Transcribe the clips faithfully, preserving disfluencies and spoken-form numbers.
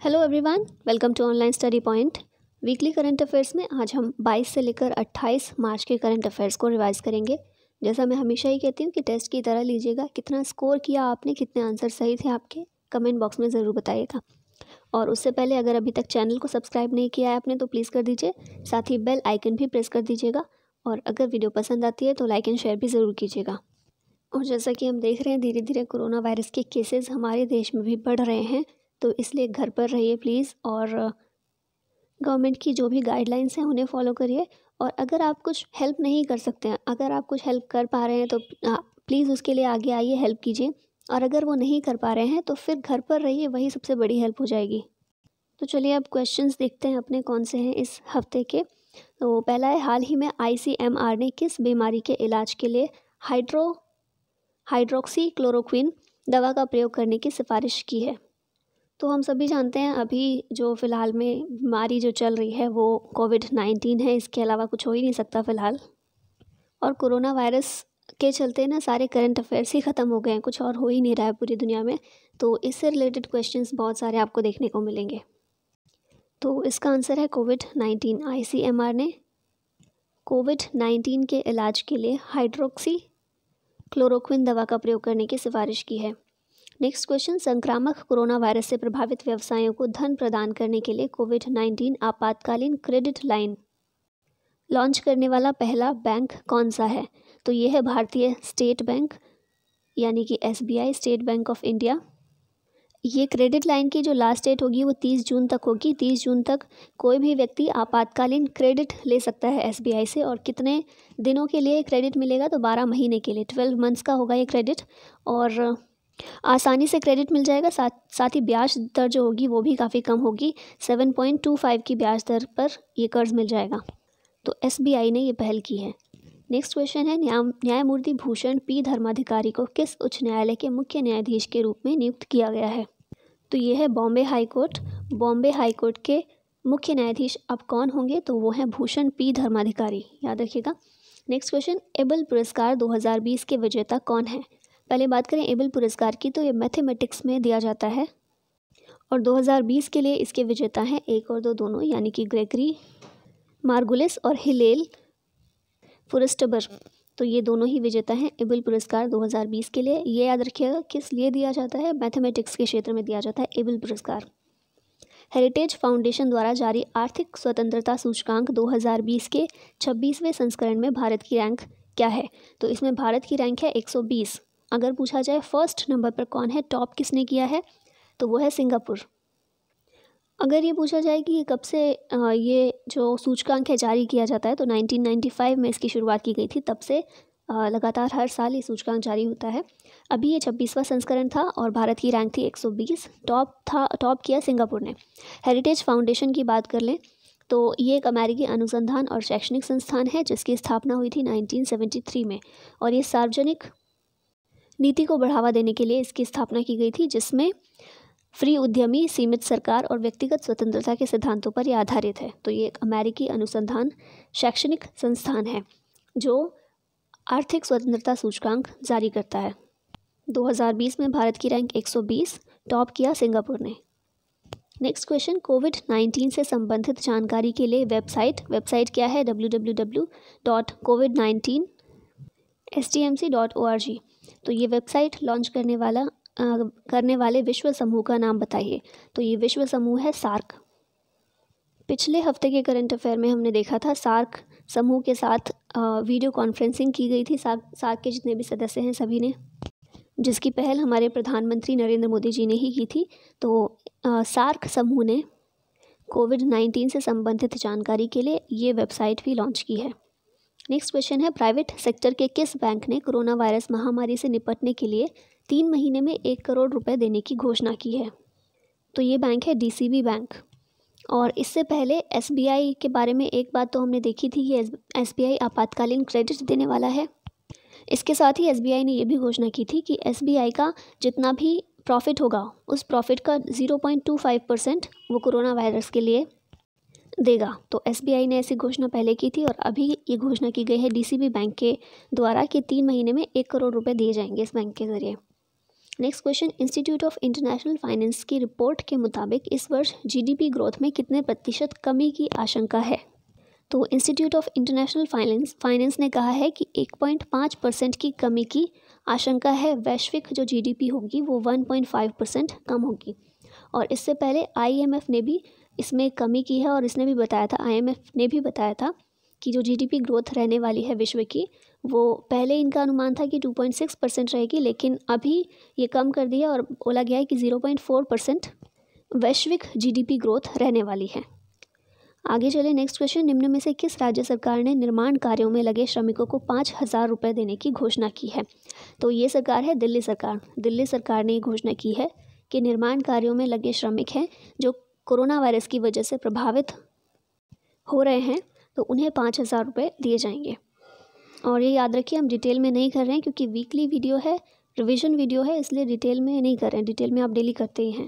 Hello everyone, welcome to online study point. Weekly current affairs में आज हम बाईस से लेकर अट्ठाईस मार्च के करंट अफेयर्स को रिवाइज करेंगे। जैसा मैं हमेशा ही कहती हूँ कि टेस्ट की तरह लीजिएगा। कितना स्कोर किया आपने, कितने आंसर सही थे आपके, कमेंट बॉक्स में ज़रूर बताइएगा। और उससे पहले अगर अभी तक चैनल को सब्सक्राइब नहीं किया है आपने तो प्लीज़ कर दीजिए, साथ ही बेल आइकन भी प्रेस कर दीजिएगा। और अगर वीडियो पसंद आती है तो लाइक एंड शेयर भी ज़रूर कीजिएगा। और जैसा कि हम देख रहे हैं, धीरे धीरे कोरोना वायरस के केसेस हमारे देश में भी बढ़ रहे हैं, तो इसलिए घर पर रहिए प्लीज़। और गवर्नमेंट की जो भी गाइडलाइंस हैं उन्हें फॉलो करिए। और अगर आप कुछ हेल्प नहीं कर सकते हैं, अगर आप कुछ हेल्प कर पा रहे हैं तो प्लीज़ उसके लिए आगे आइए, हेल्प कीजिए। और अगर वो नहीं कर पा रहे हैं तो फिर घर पर रहिए, वही सबसे बड़ी हेल्प हो जाएगी। तो चलिए अब क्वेश्चंस देखते हैं अपने कौन से हैं इस हफ्ते के। तो पहला है, हाल ही में आई सी एम आर ने किस बीमारी के इलाज के लिए हाइड्रो हाइड्रोक्सी क्लोरोक्विन दवा का प्रयोग करने की सिफारिश की है। तो हम सभी जानते हैं अभी जो फ़िलहाल में बीमारी जो चल रही है वो कोविड नाइन्टीन है, इसके अलावा कुछ हो ही नहीं सकता फ़िलहाल। और कोरोना वायरस के चलते ना सारे करंट अफेयर्स ही ख़त्म हो गए हैं, कुछ और हो ही नहीं रहा है पूरी दुनिया में। तो इससे रिलेटेड क्वेश्चंस बहुत सारे आपको देखने को मिलेंगे। तो इसका आंसर है covid nineteen. I C M R ने कोविड नाइन्टीन के इलाज के लिए हाइड्रोक्सी क्लोरोक्विन दवा का प्रयोग करने की सिफारिश की है। नेक्स्ट क्वेश्चन, संक्रामक कोरोना वायरस से प्रभावित व्यवसायों को धन प्रदान करने के लिए कोविड नाइन्टीन आपातकालीन क्रेडिट लाइन लॉन्च करने वाला पहला बैंक कौन सा है? तो ये है भारतीय स्टेट बैंक, यानी कि S B I, state bank of India. ये क्रेडिट लाइन की जो लास्ट डेट होगी वो तीस जून तक होगी। तीस जून तक कोई भी व्यक्ति आपातकालीन क्रेडिट ले सकता है एस बी आई से। और कितने दिनों के लिए क्रेडिट मिलेगा? तो बारह महीने के लिए, ट्वेल्व मंथ्स का होगा ये क्रेडिट। और आसानी से क्रेडिट मिल जाएगा। साथ साथ ही ब्याज दर जो होगी वो भी काफ़ी कम होगी। सेवन पॉइंट टू फाइव की ब्याज दर पर ये कर्ज मिल जाएगा। तो एस बी आई ने ये पहल की है। नेक्स्ट क्वेश्चन है, न्याय न्यायमूर्ति भूषण पी धर्माधिकारी को किस उच्च न्यायालय के मुख्य न्यायाधीश के रूप में नियुक्त किया गया है? तो ये है Bombay high court. Bombay high court के मुख्य न्यायाधीश अब कौन होंगे? तो वो हैं भूषण पी धर्माधिकारी, याद रखिएगा। नेक्स्ट क्वेश्चन, एबल पुरस्कार दो हज़ार बीस के विजेता कौन है? पहले बात करें एबल पुरस्कार की, तो ये मैथमेटिक्स में दिया जाता है। और दो हज़ार बीस के लिए इसके विजेता हैं एक और दो दोनों, यानी कि ग्रेगरी मार्गुलिस और हिलेल फुरस्टबर। तो ये दोनों ही विजेता हैं एबल पुरस्कार दो हज़ार बीस के लिए। ये याद रखिएगा किस लिए दिया जाता है, मैथमेटिक्स के क्षेत्र में दिया जाता है एबल पुरस्कार। हेरिटेज फाउंडेशन द्वारा जारी आर्थिक स्वतंत्रता सूचकांक दो हज़ार बीस के छब्बीसवें संस्करण में भारत की रैंक क्या है? तो इसमें भारत की रैंक है एक सौ बीस। अगर पूछा जाए फर्स्ट नंबर पर कौन है, टॉप किसने किया है, तो वो है सिंगापुर। अगर ये पूछा जाए कि कब से ये जो सूचकांक है जारी किया जाता है, तो नाइनटीन नाइंटी फाइव में इसकी शुरुआत की गई थी। तब से लगातार हर साल ये सूचकांक जारी होता है। अभी ये छब्बीसवां संस्करण था और भारत की रैंक थी एक सौ बीस। टॉप था टॉप किया सिंगापुर ने। हेरिटेज फाउंडेशन की बात कर लें तो ये एक अमेरिकी अनुसंधान और शैक्षणिक संस्थान है जिसकी स्थापना हुई थी नाइनटीन सेवेंटी थ्री में। और ये सार्वजनिक नीति को बढ़ावा देने के लिए इसकी स्थापना की गई थी, जिसमें फ्री उद्यमी, सीमित सरकार और व्यक्तिगत स्वतंत्रता के सिद्धांतों पर यह आधारित है। तो ये एक अमेरिकी अनुसंधान शैक्षणिक संस्थान है जो आर्थिक स्वतंत्रता सूचकांक जारी करता है। दो हज़ार बीस में भारत की रैंक एक सौ बीस, टॉप किया सिंगापुर ने। नेक्स्ट क्वेश्चन, कोविड नाइन्टीन से संबंधित जानकारी के लिए वेबसाइट वेबसाइट क्या है? W W W dot covid nineteen S T M C dot O R G. तो ये वेबसाइट लॉन्च करने वाला आ, करने वाले विश्व समूह का नाम बताइए। तो ये विश्व समूह है सार्क। पिछले हफ्ते के करंट अफेयर में हमने देखा था सार्क समूह के साथ आ, वीडियो कॉन्फ्रेंसिंग की गई थी सार्क सार्क के जितने भी सदस्य हैं सभी ने, जिसकी पहल हमारे प्रधानमंत्री नरेंद्र मोदी जी ने ही की थी। तो आ, सार्क समूह ने कोविड नाइन्टीन से संबंधित जानकारी के लिए ये वेबसाइट भी लॉन्च की है। नेक्स्ट क्वेश्चन है, प्राइवेट सेक्टर के किस बैंक ने कोरोना वायरस महामारी से निपटने के लिए तीन महीने में एक करोड़ रुपए देने की घोषणा की है? तो ये बैंक है डी सी बी बैंक। और इससे पहले एस बी आई के बारे में एक बात तो हमने देखी थी कि एस बी आई आपातकालीन क्रेडिट देने वाला है। इसके साथ ही एस बी आई ने यह भी घोषणा की थी कि एस बी आई का जितना भी प्रॉफिट होगा उस प्रॉफिट का zero point two five percent वो कोरोना वायरस के लिए देगा। तो एस बी आई ने ऐसी घोषणा पहले की थी और अभी ये घोषणा की गई है डी सी बी बैंक के द्वारा कि तीन महीने में एक करोड़ रुपए दिए जाएंगे इस बैंक के ज़रिए। Next question, institute of international finance की रिपोर्ट के मुताबिक इस वर्ष जीडीपी ग्रोथ में कितने प्रतिशत कमी की आशंका है। तो institute of international finance finance ने कहा है कि एक पॉइंट पाँच परसेंट की कमी की आशंका है। वैश्विक जो जीडीपी होगी वो वन पॉइंट फाइव परसेंट कम होगी। और इससे पहले आईएमएफ ने भी इसमें कमी की है और इसने भी बताया था, आईएमएफ ने भी बताया था कि जो जीडीपी ग्रोथ रहने वाली है विश्व की, वो पहले इनका अनुमान था कि टू पॉइंट सिक्स परसेंट रहेगी, लेकिन अभी ये कम कर दिया और बोला गया है कि ज़ीरो पॉइंट फोर परसेंट वैश्विक जीडीपी ग्रोथ रहने वाली है। आगे चले, नेक्स्ट क्वेश्चन, निम्न में से किस राज्य सरकार ने निर्माण कार्यों में लगे श्रमिकों को पाँच हज़ार रुपये देने की घोषणा की है। तो ये सरकार है दिल्ली सरकार। दिल्ली सरकार ने ये घोषणा की है कि निर्माण कार्यों में लगे श्रमिक हैं जो कोरोना वायरस की वजह से प्रभावित हो रहे हैं, तो उन्हें पाँच हज़ार रुपये दिए जाएंगे। और ये याद रखिए, हम डिटेल में नहीं कर रहे हैं क्योंकि वीकली वीडियो है, रिवीजन वीडियो है, इसलिए डिटेल में नहीं कर रहे हैं। डिटेल में आप डेली करते ही हैं।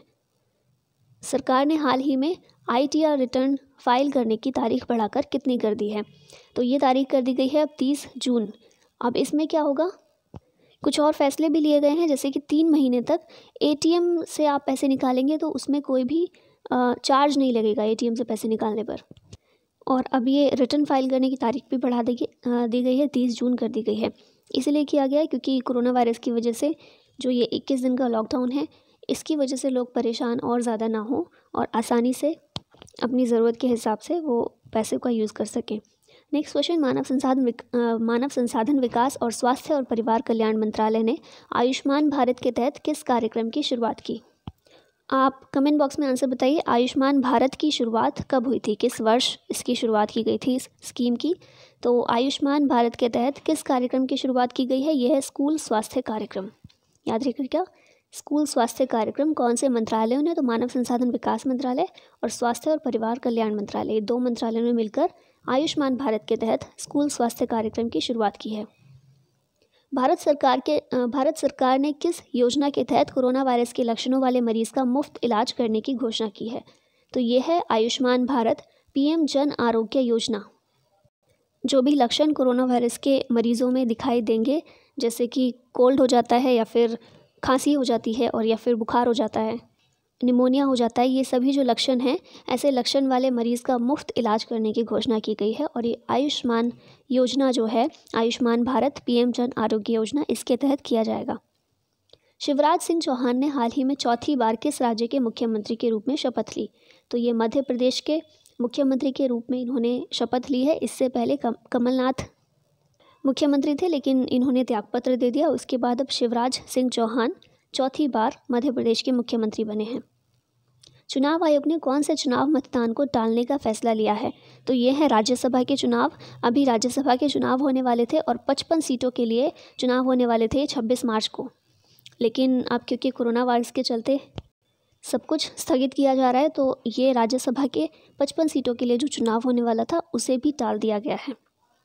सरकार ने हाल ही में आईटीआर रिटर्न फाइल करने की तारीख बढ़ाकर कितनी कर दी है। तो ये तारीख कर दी गई है अब तीस जून। अब इसमें क्या होगा, कुछ और फैसले भी लिए गए हैं, जैसे कि तीन महीने तक एटीएम से आप पैसे निकालेंगे तो उसमें कोई भी चार्ज नहीं लगेगा एटीएम से पैसे निकालने पर। और अब ये रिटर्न फाइल करने की तारीख भी बढ़ा दी दी गई है, तीस जून कर दी गई है। इसलिए किया गया है क्योंकि कोरोना वायरस की वजह से जो ये इक्कीस दिन का लॉकडाउन है, इसकी वजह से लोग परेशान और ज़्यादा ना हो और आसानी से अपनी ज़रूरत के हिसाब से वो पैसे का यूज़ कर सकें। नेक्स्ट क्वेश्चन, मानव संसाधन विक, मानव संसाधन विकास और स्वास्थ्य और परिवार कल्याण मंत्रालय ने आयुष्मान भारत के तहत किस कार्यक्रम की शुरुआत की। आप कमेंट बॉक्स में आंसर बताइए, आयुष्मान भारत की शुरुआत कब हुई थी, किस वर्ष इसकी शुरुआत की गई थी इस स्कीम की। तो आयुष्मान भारत के तहत किस कार्यक्रम की शुरुआत की गई है, यह है स्कूल स्वास्थ्य कार्यक्रम। याद रखिए क्या, स्कूल स्वास्थ्य कार्यक्रम कौन से मंत्रालयों ने, तो मानव संसाधन विकास मंत्रालय और स्वास्थ्य और परिवार कल्याण मंत्रालय, दो मंत्रालयों ने मिलकर आयुष्मान भारत के तहत स्कूल स्वास्थ्य कार्यक्रम की शुरुआत की है। भारत सरकार के भारत सरकार ने किस योजना के तहत कोरोना वायरस के लक्षणों वाले मरीज का मुफ्त इलाज करने की घोषणा की है। तो ये है आयुष्मान भारत पीएम जन आरोग्य योजना। जो भी लक्षण कोरोना वायरस के मरीज़ों में दिखाई देंगे, जैसे कि कोल्ड हो जाता है या फिर खांसी हो जाती है और या फिर बुखार हो जाता है, निमोनिया हो जाता है, ये सभी जो लक्षण हैं, ऐसे लक्षण वाले मरीज़ का मुफ्त इलाज करने की घोषणा की गई है। और ये आयुष्मान योजना जो है, आयुष्मान भारत पीएम जन आरोग्य योजना, इसके तहत किया जाएगा। शिवराज सिंह चौहान ने हाल ही में चौथी बार किस राज्य के मुख्यमंत्री के रूप में शपथ ली। तो ये मध्य प्रदेश के मुख्यमंत्री के रूप में इन्होंने शपथ ली है। इससे पहले कम, कमलनाथ मुख्यमंत्री थे, लेकिन इन्होंने त्यागपत्र दे दिया। उसके बाद अब शिवराज सिंह चौहान चौथी बार मध्य प्रदेश के मुख्यमंत्री बने हैं। चुनाव आयोग ने कौन से चुनाव मतदान को टालने का फैसला लिया है। तो ये है राज्यसभा के चुनाव। अभी राज्यसभा के चुनाव होने वाले थे और पचपन सीटों के लिए चुनाव होने वाले थे छब्बीस मार्च को, लेकिन अब क्योंकि कोरोना वायरस के चलते सब कुछ स्थगित किया जा रहा है, तो ये राज्यसभा के पचपन सीटों के लिए जो चुनाव होने वाला था उसे भी टाल दिया गया है।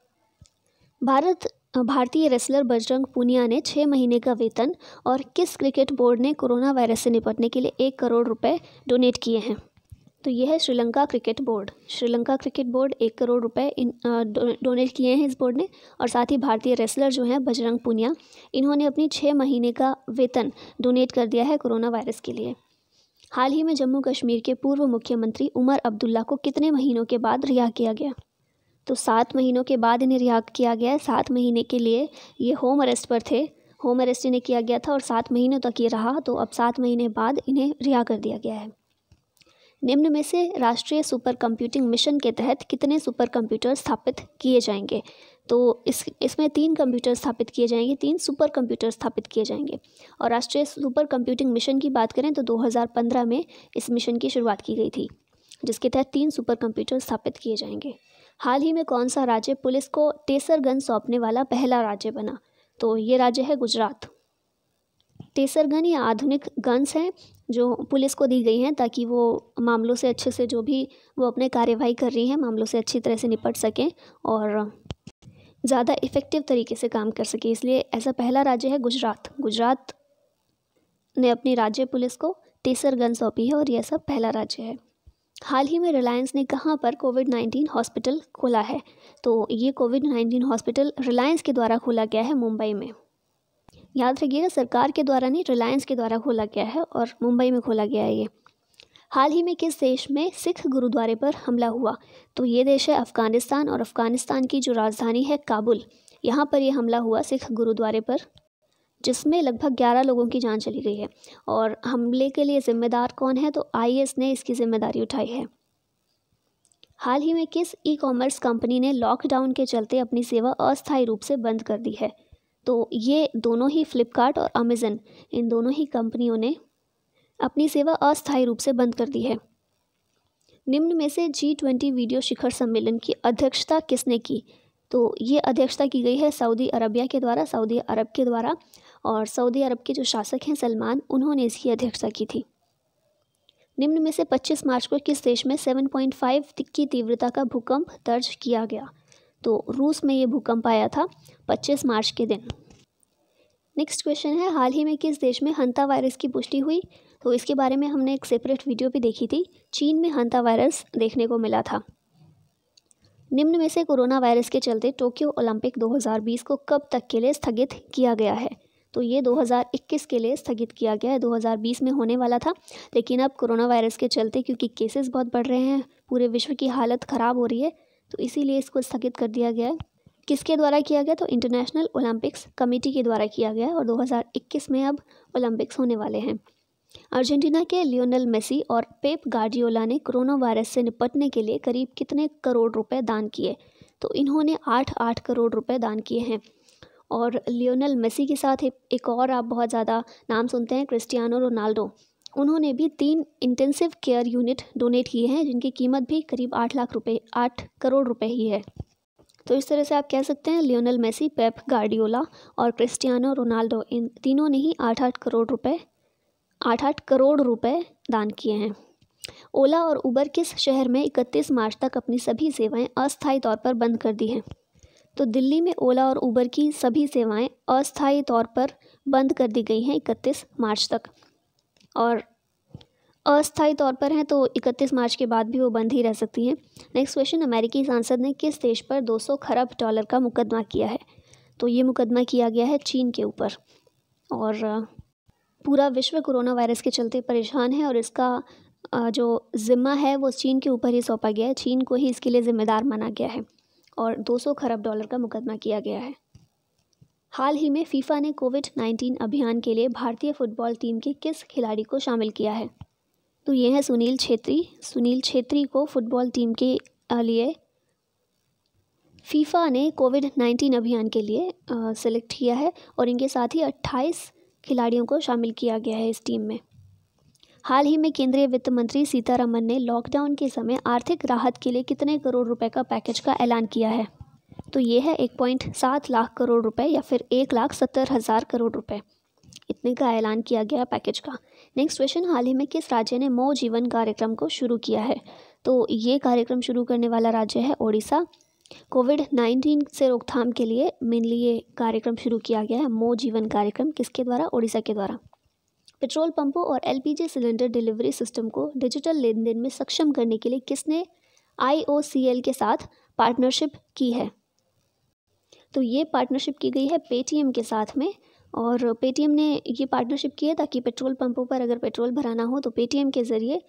भारत भारतीय रेसलर बजरंग पूनिया ने छः महीने का वेतन और किस क्रिकेट बोर्ड ने कोरोना वायरस से निपटने के लिए एक करोड़ रुपए डोनेट किए हैं। तो यह है Sri Lanka cricket board. Sri Lanka cricket board एक करोड़ रुपए इन डोनेट किए हैं इस बोर्ड ने। और साथ ही भारतीय रेसलर जो हैं बजरंग पूनिया, इन्होंने अपनी छः महीने का वेतन डोनेट कर दिया है कोरोना वायरस के लिए। हाल ही में जम्मू कश्मीर के पूर्व मुख्यमंत्री उमर अब्दुल्ला को कितने महीनों के बाद रिहा किया गया। तो सात महीनों के बाद इन्हें रिहा किया गया है। सात महीने के लिए ये होम अरेस्ट पर थे, होम अरेस्ट इन्हें किया गया था और सात महीनों तक ये रहा, तो अब सात महीने बाद इन्हें रिहा कर दिया गया है। निम्न में से राष्ट्रीय सुपर कंप्यूटिंग मिशन के तहत कितने सुपर कंप्यूटर स्थापित किए जाएंगे। तो इस इसमें तीन कंप्यूटर स्थापित किए जाएंगे, तीन सुपर कंप्यूटर स्थापित किए जाएंगे। और राष्ट्रीय सुपर कंप्यूटिंग मिशन की बात करें तो दो हज़ार पंद्रह में इस मिशन की शुरुआत की गई थी, जिसके तहत तीन सुपर कंप्यूटर स्थापित किए जाएंगे। हाल ही में कौन सा राज्य पुलिस को टेसर गन सौंपने वाला पहला राज्य बना। तो ये राज्य है गुजरात। टेसर गन या आधुनिक गन्स हैं जो पुलिस को दी गई हैं ताकि वो मामलों से अच्छे से, जो भी वो अपने कार्यवाही कर रही हैं, मामलों से अच्छी तरह से निपट सकें और ज़्यादा इफ़ेक्टिव तरीके से काम कर सकें। इसलिए ऐसा पहला राज्य है गुजरात। गुजरात ने अपनी राज्य पुलिस को टेसर गन सौंपी है और यह सब पहला राज्य है। हाल ही में रिलायंस ने कहाँ पर कोविड नाइन्टीन हॉस्पिटल खोला है। तो ये कोविड नाइन्टीन हॉस्पिटल रिलायंस के द्वारा खोला गया है मुंबई में। याद रखिएगा, सरकार के द्वारा नहीं, रिलायंस के द्वारा खोला गया है और मुंबई में खोला गया है ये। हाल ही में किस देश में सिख गुरुद्वारे पर हमला हुआ? तो ये देश है अफ़गानिस्तान, और अफ़गानिस्तान की जो राजधानी है काबुल, यहाँ पर ये हमला हुआ सिख गुरुद्वारे पर, जिसमें लगभग ग्यारह लोगों की जान चली गई है। और हमले के लिए ज़िम्मेदार कौन है? तो आई एस ने इसकी ज़िम्मेदारी उठाई है। हाल ही में किस ई कॉमर्स कंपनी ने लॉकडाउन के चलते अपनी सेवा अस्थायी रूप से बंद कर दी है? तो ये दोनों ही, फ्लिपकार्ट और अमेज़न, इन दोनों ही कंपनियों ने अपनी सेवा अस्थायी रूप से बंद कर दी है। निम्न में से जी ट्वेंटी वीडियो शिखर सम्मेलन की अध्यक्षता किसने की? तो ये अध्यक्षता की गई है सऊदी अरबिया के द्वारा, सऊदी अरब के द्वारा, और सऊदी अरब के जो शासक हैं सलमान, उन्होंने इसकी अध्यक्षता की थी। निम्न में से पच्चीस मार्च को किस देश में सात पॉइंट पाँच की तीव्रता का भूकंप दर्ज किया गया? तो रूस में ये भूकंप आया था पच्चीस मार्च के दिन। नेक्स्ट क्वेश्चन है, हाल ही में किस देश में हंता वायरस की पुष्टि हुई? तो इसके बारे में हमने एक सेपरेट वीडियो भी देखी थी। चीन में हंता वायरस देखने को मिला था। निम्न में से कोरोना वायरस के चलते टोक्यो ओलंपिक दो हज़ार बीस को कब तक के लिए स्थगित किया गया है? तो ये दो हज़ार इक्कीस के लिए स्थगित किया गया है। दो हज़ार बीस में होने वाला था, लेकिन अब कोरोना वायरस के चलते, क्योंकि केसेस बहुत बढ़ रहे हैं, पूरे विश्व की हालत ख़राब हो रही है, तो इसीलिए इसको स्थगित कर दिया गया है। किसके द्वारा किया गया? तो इंटरनेशनल ओलंपिक्स कमेटी के द्वारा किया गया है, और दो हज़ार इक्कीस में अब ओलंपिक्स होने वाले हैं। अर्जेंटीना के लियोनेल मेसी और पेप गार्डियोला ने कोरोना वायरस से निपटने के लिए करीब कितने करोड़ रुपए दान किए? तो इन्होंने आठ आठ करोड़ रुपए दान किए हैं। और लियोनेल मेसी के साथ एक, एक और आप बहुत ज़्यादा नाम सुनते हैं, क्रिस्टियानो रोनाल्डो, उन्होंने भी तीन इंटेंसिव केयर यूनिट डोनेट किए हैं, जिनकी कीमत भी करीब आठ लाख रुपए आठ करोड़ रुपए ही है। तो इस तरह से आप कह सकते हैं लियोनेल मेसी, पेप गार्डियोला और क्रिस्टियानो रोनाल्डो, इन तीनों ने ही आठ आठ करोड़ रुपए आठ आठ करोड़ रुपए दान किए हैं। ओला और उबर किस शहर में इकतीस मार्च तक अपनी सभी सेवाएं अस्थायी तौर पर बंद कर दी हैं? तो दिल्ली में ओला और उबर की सभी सेवाएं अस्थायी तौर पर बंद कर दी गई हैं इकतीस मार्च तक, और अस्थायी तौर पर हैं तो इकतीस मार्च के बाद भी वो बंद ही रह सकती हैं। नेक्स्ट क्वेश्चन, अमेरिकी सांसद ने किस देश पर दो सौ खरब डॉलर का मुकदमा किया है? तो ये मुकदमा किया गया है चीन के ऊपर, और पूरा विश्व कोरोना वायरस के चलते परेशान है, और इसका जो ज़िम्मा है वो चीन के ऊपर ही सौंपा गया है। चीन को ही इसके लिए ज़िम्मेदार माना गया है, और दो सौ खरब डॉलर का मुकदमा किया गया है। हाल ही में फीफा ने कोविड नाइन्टीन अभियान के लिए भारतीय फुटबॉल टीम के किस खिलाड़ी को शामिल किया है? तो ये है सुनील छेत्री। सुनील छेत्री को फुटबॉल टीम के लिए फीफा ने कोविड नाइन्टीन अभियान के लिए सेलेक्ट किया है, और इनके साथ ही अट्ठाईस खिलाड़ियों को शामिल किया गया है इस टीम में। हाल ही में केंद्रीय वित्त मंत्री सीतारमन ने लॉकडाउन के समय आर्थिक राहत के लिए कितने करोड़ रुपए का पैकेज का ऐलान किया है? तो ये है एक पॉइंट सात लाख करोड़ रुपए, या फिर एक लाख सत्तर हज़ार करोड़ रुपए, इतने का ऐलान किया गया पैकेज का। नेक्स्ट क्वेश्चन, हाल ही में किस राज्य ने मौ जीवन कार्यक्रम को शुरू किया है? तो ये कार्यक्रम शुरू करने वाला राज्य है ओडिशा। कोविड नाइन्टीन से रोकथाम के लिए मेनली ये कार्यक्रम शुरू किया गया है, मौ जीवन कार्यक्रम, किसके द्वारा? ओडिशा के द्वारा। पेट्रोल पंपों और एलपीजी सिलेंडर डिलीवरी सिस्टम को डिजिटल लेन देन में सक्षम करने के लिए किसने आईओसीएल के साथ पार्टनरशिप की है? तो ये पार्टनरशिप की गई है पेटीएम के साथ में, और पेटीएम ने ये पार्टनरशिप की है ताकि पेट्रोल पंपों पर अगर पेट्रोल भराना हो तो पेटीएम के ज़रिए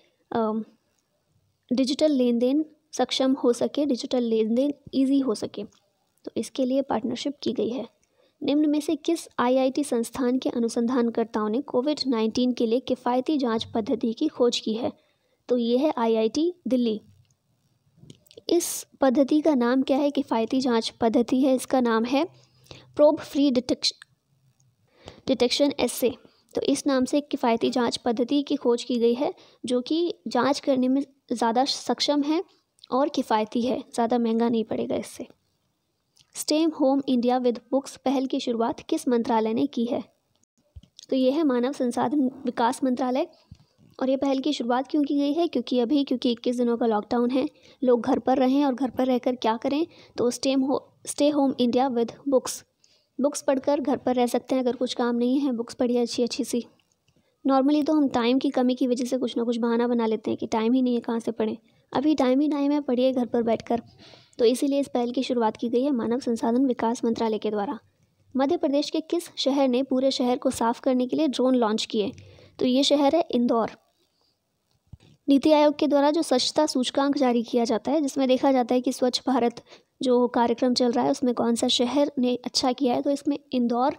डिजिटल लेन देन सक्षम हो सके, डिजिटल लेन देन ईजी हो सके, तो इसके लिए पार्टनरशिप की गई है। निम्न में से किस आईआईटी संस्थान के अनुसंधानकर्ताओं ने कोविड नाइन्टीन के लिए किफ़ायती जांच पद्धति की खोज की है? तो ये है आईआईटी दिल्ली। इस पद्धति का नाम क्या है? किफ़ायती जांच पद्धति है, इसका नाम है probe free detection detection assay. तो इस नाम से एक किफ़ायती जांच पद्धति की खोज की गई है, जो कि जांच करने में ज़्यादा सक्षम है और किफ़ायती है, ज़्यादा महंगा नहीं पड़ेगा इससे। Stay home India with books पहल की शुरुआत किस मंत्रालय ने की है? तो ये है मानव संसाधन विकास मंत्रालय, और ये पहल की शुरुआत क्यों की गई है? क्योंकि अभी क्योंकि इक्कीस दिनों का लॉकडाउन है, लोग घर पर रहें, और घर पर रहकर क्या करें? तो स्टे हो stay home India with books books पढ़कर घर पर रह सकते हैं, अगर कुछ काम नहीं है बुक्स पढ़िए अच्छी अच्छी सी। नॉर्मली तो हम टाइम की कमी की वजह से कुछ ना कुछ बहाना बना लेते हैं कि टाइम ही नहीं है, कहाँ से पढ़ें। अभी टाइम ही टाइम है, पढ़िए घर पर बैठकर। तो इसीलिए इस पहल की शुरुआत की गई है मानव संसाधन विकास मंत्रालय के द्वारा। मध्य प्रदेश के किस शहर ने पूरे शहर को साफ करने के लिए ड्रोन लॉन्च किए? तो ये शहर है इंदौर। नीति आयोग के द्वारा जो स्वच्छता सूचकांक जारी किया जाता है, जिसमें देखा जाता है कि स्वच्छ भारत जो कार्यक्रम चल रहा है उसमें कौन सा शहर ने अच्छा किया है, तो इसमें इंदौर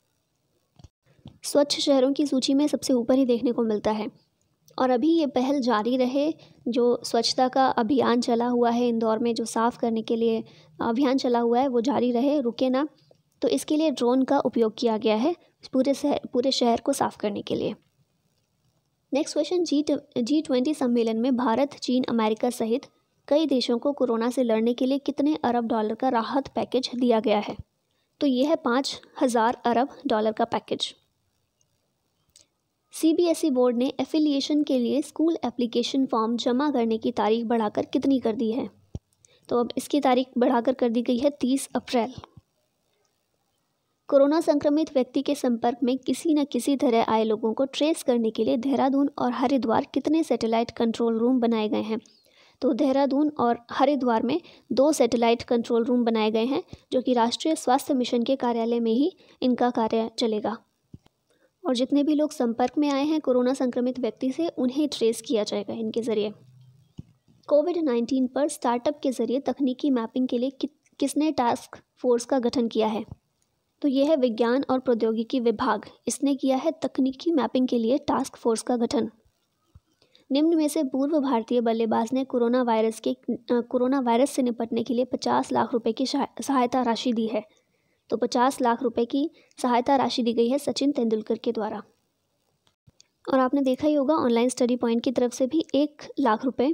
स्वच्छ शहरों की सूची में सबसे ऊपर ही देखने को मिलता है। और अभी ये पहल जारी रहे, जो स्वच्छता का अभियान चला हुआ है इंदौर में, जो साफ़ करने के लिए अभियान चला हुआ है वो जारी रहे, रुके ना। तो इसके लिए ड्रोन का उपयोग किया गया है पूरे शहर पूरे शहर को साफ़ करने के लिए। Next question, G G twenty सम्मेलन में भारत, चीन, अमेरिका सहित कई देशों को कोरोना से लड़ने के लिए कितने अरब डॉलर का राहत पैकेज दिया गया है? तो ये है पाँच हज़ार अरब डॉलर का पैकेज। सीबीएसई बोर्ड ने एफिलिएशन के लिए स्कूल एप्लीकेशन फॉर्म जमा करने की तारीख बढ़ाकर कितनी कर दी है? तो अब इसकी तारीख बढ़ाकर कर दी गई है तीस अप्रैल। कोरोना संक्रमित व्यक्ति के संपर्क में किसी न किसी तरह आए लोगों को ट्रेस करने के लिए देहरादून और हरिद्वार कितने सैटेलाइट कंट्रोल रूम बनाए गए हैं? तो देहरादून और हरिद्वार में दो सैटेलाइट कंट्रोल रूम बनाए गए हैं, जो कि राष्ट्रीय स्वास्थ्य मिशन के कार्यालय में ही इनका कार्य चलेगा। और जितने भी लोग संपर्क में आए हैं कोरोना संक्रमित व्यक्ति से, उन्हें ट्रेस किया जाएगा इनके ज़रिए। कोविड नाइन्टीन पर स्टार्टअप के ज़रिए तकनीकी मैपिंग के लिए कि, किसने टास्क फोर्स का गठन किया है? तो ये है विज्ञान और प्रौद्योगिकी विभाग, इसने किया है तकनीकी मैपिंग के लिए टास्क फोर्स का गठन। निम्न में से पूर्व भारतीय बल्लेबाज ने कोरोना वायरस के कोरोना वायरस से निपटने के लिए पचास लाख रुपए की सहायता राशि दी है? तो पचास लाख रुपए की सहायता राशि दी गई है सचिन तेंदुलकर के द्वारा। और आपने देखा ही होगा ऑनलाइन स्टडी पॉइंट की तरफ से भी एक लाख रुपए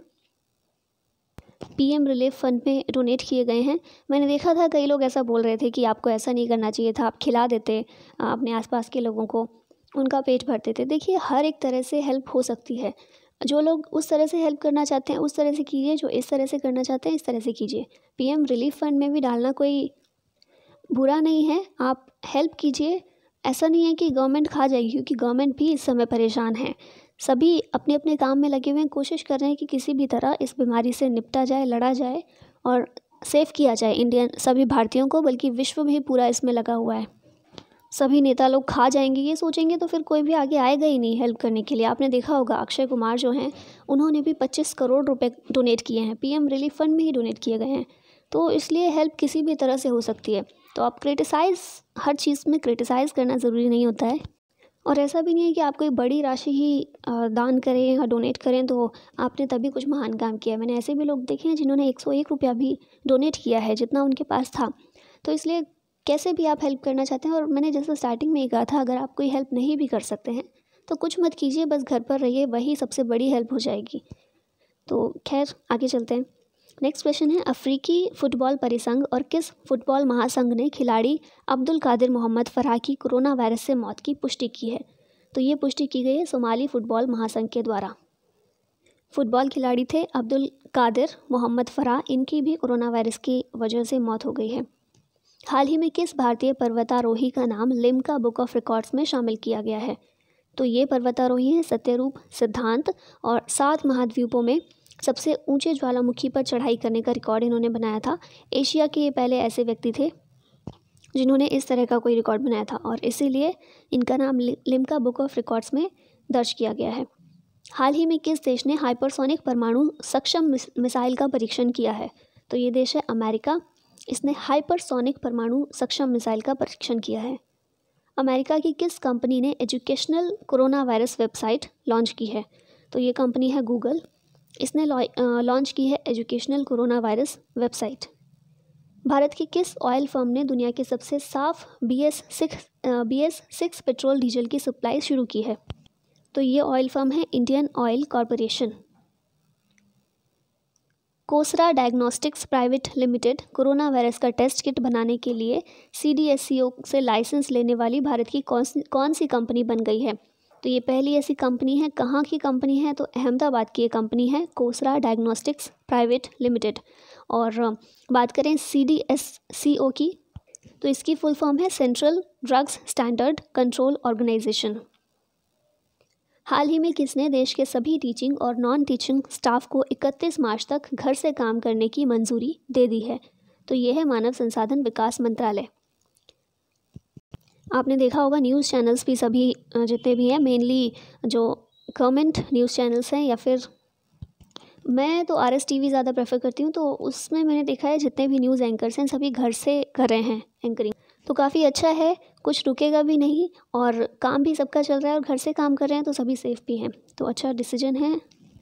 पीएम रिलीफ फंड में डोनेट किए गए हैं। मैंने देखा था कई लोग ऐसा बोल रहे थे कि आपको ऐसा नहीं करना चाहिए था, आप खिला देते अपने आसपास के लोगों को, उनका पेट भरते थे। देखिए, हर एक तरह से हेल्प हो सकती है। जो लोग उस तरह से हेल्प करना चाहते हैं उस तरह से कीजिए, जो इस तरह से करना चाहते हैं इस तरह से कीजिए। पीएम रिलीफ फंड में भी डालना कोई बुरा नहीं है, आप हेल्प कीजिए। ऐसा नहीं है कि गवर्नमेंट खा जाएगी, क्योंकि गवर्नमेंट भी इस समय परेशान है। सभी अपने अपने काम में लगे हुए हैं, कोशिश कर रहे हैं कि किसी भी तरह इस बीमारी से निपटा जाए, लड़ा जाए और सेफ किया जाए इंडियन सभी भारतीयों को, बल्कि विश्व भी पूरा इसमें लगा हुआ है। सभी नेता लोग खा जाएंगे ये सोचेंगे तो फिर कोई भी आगे आएगा ही नहीं हेल्प करने के लिए। आपने देखा होगा अक्षय कुमार जो हैं, उन्होंने भी पच्चीस करोड़ रुपए डोनेट किए हैं, पीएम रिलीफ फंड में ही डोनेट किए गए हैं। तो इसलिए हेल्प किसी भी तरह से हो सकती है। तो आप क्रिटिसाइज़, हर चीज़ में क्रिटिसाइज़ करना ज़रूरी नहीं होता है। और ऐसा भी नहीं है कि आप कोई बड़ी राशि ही दान करें या डोनेट करें तो आपने तभी कुछ महान काम किया। मैंने ऐसे भी लोग देखे हैं जिन्होंने एक सौ एक रुपया भी डोनेट किया है, जितना उनके पास था। तो इसलिए कैसे भी आप हेल्प करना चाहते हैं, और मैंने जैसे स्टार्टिंग में ही कहा था, अगर आप कोई हेल्प नहीं भी कर सकते हैं तो कुछ मत कीजिए, बस घर पर रहिए, वही सबसे बड़ी हेल्प हो जाएगी। तो खैर आगे चलते हैं। नेक्स्ट क्वेश्चन है, अफ्रीकी फुटबॉल परिसंघ और किस फुटबॉल महासंघ ने खिलाड़ी अब्दुल कादिर मोहम्मद फराह की कोरोना वायरस से मौत की पुष्टि की है? तो ये पुष्टि की गई है सोमाली फुटबॉल महासंघ के द्वारा। फुटबॉल खिलाड़ी थे अब्दुल कादिर मोहम्मद फराह, इनकी भी कोरोना वायरस की वजह से मौत हो गई है। हाल ही में किस भारतीय पर्वतारोही का नाम लिम्का बुक ऑफ रिकॉर्ड्स में शामिल किया गया है? तो ये पर्वतारोही हैं सत्यरूप सिद्धांत, और सात महाद्वीपों में सबसे ऊंचे ज्वालामुखी पर चढ़ाई करने का रिकॉर्ड इन्होंने बनाया था। एशिया के ये पहले ऐसे व्यक्ति थे जिन्होंने इस तरह का कोई रिकॉर्ड बनाया था, और इसीलिए इनका नाम लिम्का बुक ऑफ रिकॉर्ड्स में दर्ज किया गया है। हाल ही में किस देश ने हाइपरसोनिक परमाणु सक्षम मिसाइल का परीक्षण किया है? तो ये देश है अमेरिका, इसने हाइपरसोनिक परमाणु सक्षम मिसाइल का परीक्षण किया है। अमेरिका की किस कंपनी ने educational corona virus website launch की है? तो ये कंपनी है गूगल, इसने लॉन्च की है एजुकेशनल कोरोना वायरस वेबसाइट। भारत की किस ऑयल फर्म ने दुनिया के सबसे साफ B S six B S six petrol diesel की सप्लाई शुरू की है? तो ये ऑयल फर्म है Indian Oil Corporation. Cosara diagnostics private limited corona virus का टेस्ट किट बनाने के लिए सी डी एस सी ओ से लाइसेंस लेने वाली भारत की कौन सी कौन सी कंपनी बन गई है? तो ये पहली ऐसी कंपनी है। कहाँ की कंपनी है? तो अहमदाबाद की ये कंपनी है, कोसरा डायग्नोस्टिक्स प्राइवेट लिमिटेड। और बात करें सी डी एस सी ओ की, तो इसकी फुल फॉर्म है central drugs standard control organisation. हाल ही में किसने देश के सभी टीचिंग और नॉन टीचिंग स्टाफ को इकतीस मार्च तक घर से काम करने की मंजूरी दे दी है? तो ये है मानव संसाधन विकास मंत्रालय। आपने देखा होगा न्यूज़ चैनल्स भी सभी जितने भी हैं, मेनली जो गवर्नमेंट न्यूज़ चैनल्स हैं, या फिर मैं तो आर एस टी वी ज़्यादा प्रेफर करती हूँ, तो उसमें मैंने देखा है जितने भी न्यूज़ एंकर्स हैं सभी घर से कर रहे हैं एंकरिंग, तो काफ़ी अच्छा है, कुछ रुकेगा भी नहीं और काम भी सबका चल रहा है और घर से काम कर रहे हैं तो सभी सेफ भी हैं, तो अच्छा डिसीजन है।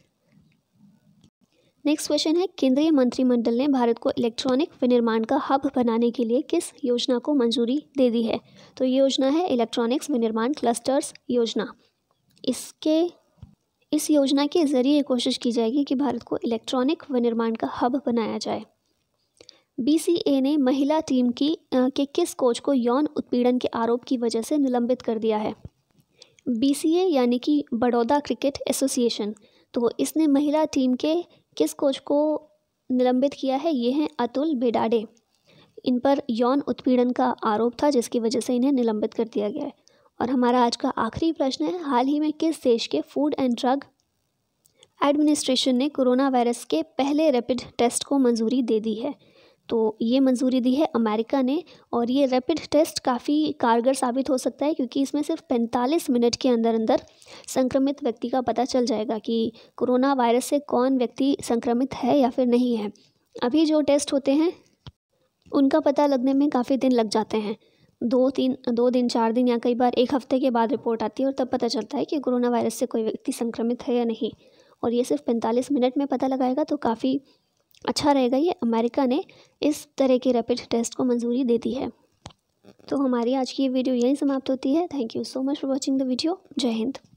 नेक्स्ट क्वेश्चन है, केंद्रीय मंत्रिमंडल ने भारत को इलेक्ट्रॉनिक विनिर्माण का हब बनाने के लिए किस योजना को मंजूरी दे दी है? तो ये योजना है इलेक्ट्रॉनिक्स विनिर्माण क्लस्टर्स योजना। इसके इस योजना के ज़रिए कोशिश की जाएगी कि भारत को इलेक्ट्रॉनिक विनिर्माण का हब बनाया जाए। बी सी ए ने महिला टीम की आ, के किस कोच को यौन उत्पीड़न के आरोप की वजह से निलंबित कर दिया है? बी सी ए यानी कि बड़ौदा क्रिकेट एसोसिएशन, तो इसने महिला टीम के किस कोच को निलंबित किया है? ये हैं अतुल बेडाडे। इन पर यौन उत्पीड़न का आरोप था जिसकी वजह से इन्हें निलंबित कर दिया गया है। और हमारा आज का आखिरी प्रश्न है, हाल ही में किस देश के फूड एंड ड्रग एडमिनिस्ट्रेशन ने कोरोना वायरस के पहले रैपिड टेस्ट को मंजूरी दे दी है? तो ये मंजूरी दी है अमेरिका ने, और ये रैपिड टेस्ट काफ़ी कारगर साबित हो सकता है क्योंकि इसमें सिर्फ पैंतालीस मिनट के अंदर अंदर संक्रमित व्यक्ति का पता चल जाएगा कि कोरोना वायरस से कौन व्यक्ति संक्रमित है या फिर नहीं है। अभी जो टेस्ट होते हैं उनका पता लगने में काफ़ी दिन लग जाते हैं, दो तीन दो दिन चार दिन या कई बार एक हफ्ते के बाद रिपोर्ट आती है और तब पता चलता है कि कोरोना वायरस से कोई व्यक्ति संक्रमित है या नहीं, और ये सिर्फ पैंतालीस मिनट में पता लगाएगा, तो काफ़ी अच्छा रहेगा। ये अमेरिका ने इस तरह के रैपिड टेस्ट को मंजूरी दे दी है। तो हमारी आज की ये वीडियो यहीं समाप्त होती है। Thank you so much for watching the video. जय हिंद।